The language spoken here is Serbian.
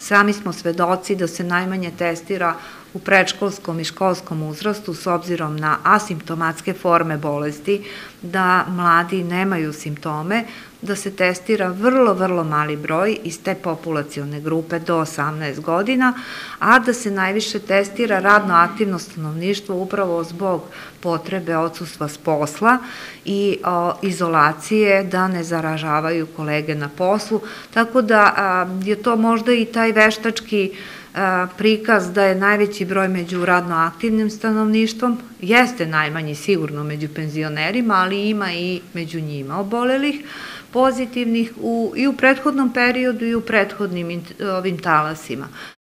Sami smo svedoci da se najmanje testira u predškolskom i školskom uzrastu s obzirom na asimptomatske forme bolesti, da mladi nemaju simptome, da se testira vrlo mali broj iz te populacione grupe do 18 godina, a da se najviše testira radno aktivno stanovništvo upravo zbog potrebe odsustva s posla i izolacije da ne zaražavaju kolege na poslu, tako da je to možda i taj veštački prikaz da je najveći broj među radno aktivnim stanovništvom, jeste najmanji sigurno među penzionerima, ali ima i među njima obolelih, pozitivnih i u prethodnom periodu i u prethodnim ovim talasima.